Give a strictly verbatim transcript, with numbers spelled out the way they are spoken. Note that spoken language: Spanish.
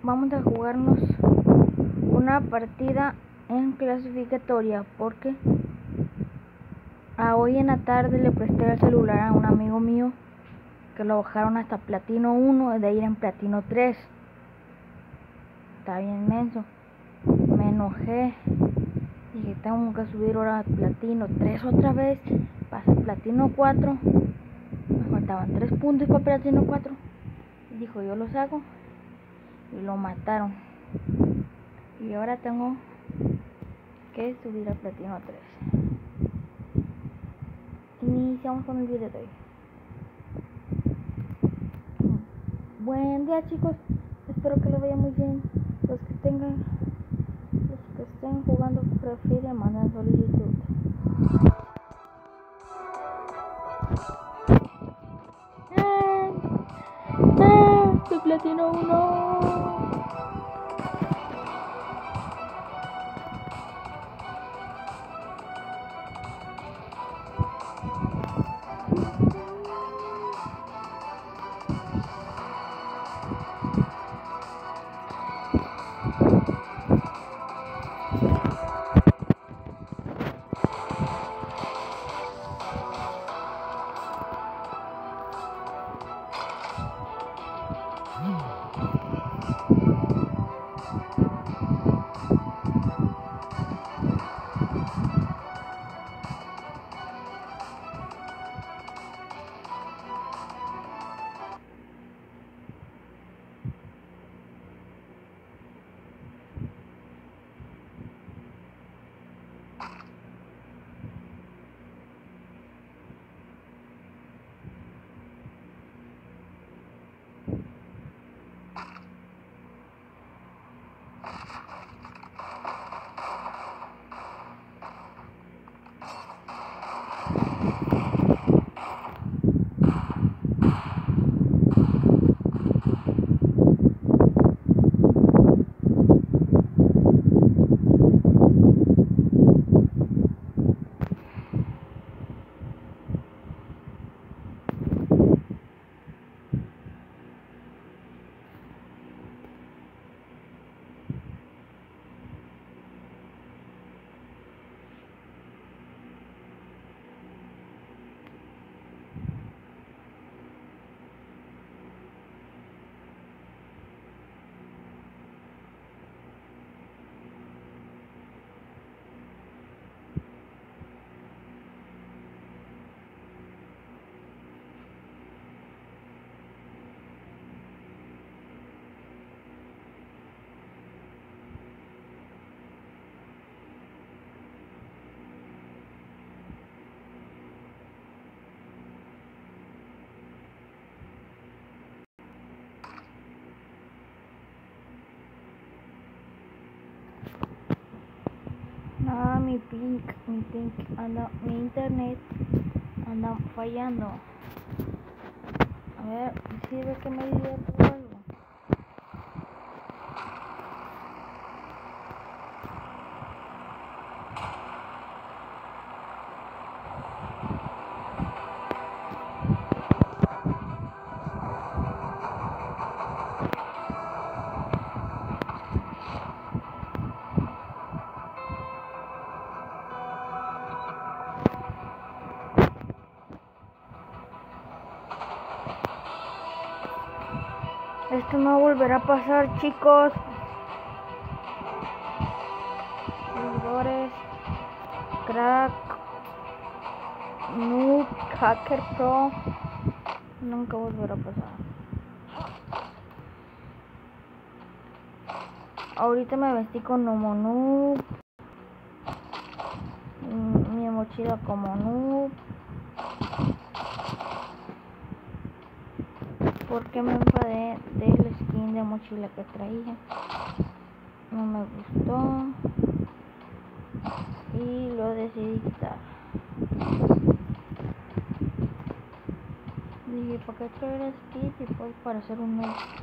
vamos a jugarnos una partida en clasificatoria, porque a hoy en la tarde le presté el celular a un amigo mío que lo bajaron hasta platino uno, de ir en platino tres. Está bien menso. Me enojé, dije tengo que subir ahora a platino tres otra vez, pasé platino cuatro, me faltaban tres puntos para platino cuatro, y dijo yo los hago, y lo mataron, y ahora tengo que subir a platino tres. Iniciamos con el video de hoy. Buen día, chicos, espero que les vaya muy bien. Los que tengan los que estén jugando prefieren mandar solicitud. ¡Eh! ¡Eh! ¡Soy platino uno! Ah, mi pink, mi pink anda, mi internet anda fallando. A ver, sirve que me divierto o algo. Esto no volverá a pasar, chicos. Seguidores, crack, noob, hacker pro, nunca volverá a pasar. Ahorita me vestí con como noob, mi mochila como noob, porque me enfadé del skin de mochila que traía, no me gustó y lo decidí quitar. Dije, ¿para qué traer skin? Y pues para hacer un nuevo.